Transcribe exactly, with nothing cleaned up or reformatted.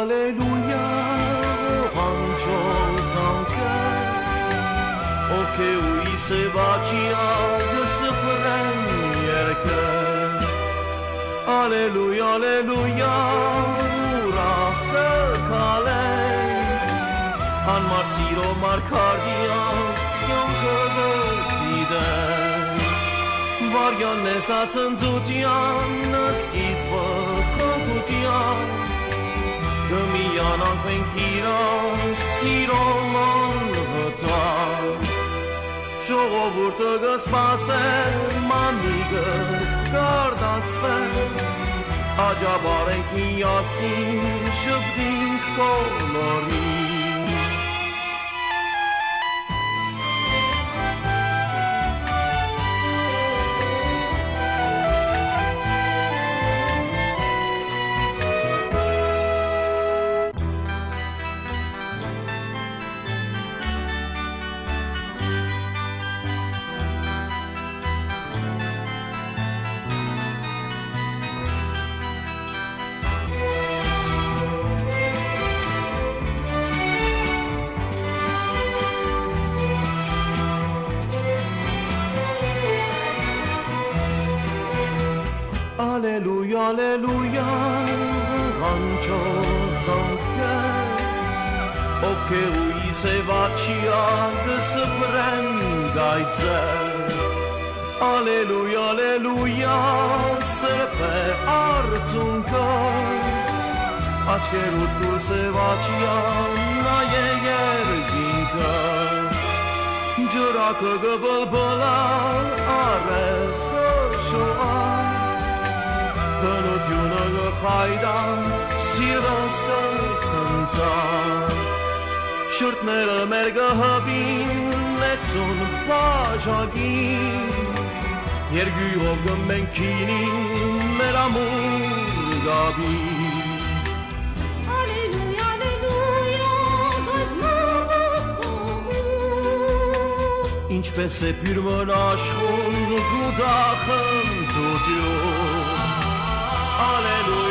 Ալելույա ողանչոլ զանկը Ովքե ու իսեվաչիա գսպրեն երկը Ալելույա, ալելույա ուրախ կկալենք Անմար սիրո մարգարդիա կյոնքը գտիդենք Վարյան նեսացնձության սկիզբը խնդության Գմիանանք մենք իրան սիրոման վտար Ժողովուրդը գսպասեն մանիգը կարդասվեն Աջաբարենք միասին շպտինք բոլորին Ալելույա, ալելույա, ղանչոլ զանքը Ովքե ու իսեվաչիա գսպրեն գայծեր Ալելույա, ալելույա, սրպե արցունքը Աչկերուտ կուսեվաչիա նայե երգինքը Ջրակը գբլբլա արև կշողա Հնությունը գխայդան, սիրոս կխնդան Շրտները մեր գհբին, լեցուն բաժագին Երգույով գմենք քինին, մեր ամուր գաբին Ալելույա, ալելույա, գազմավս Ինչպես է պյուրմն աշխուն, գուդախն դուդյուն Ալելույա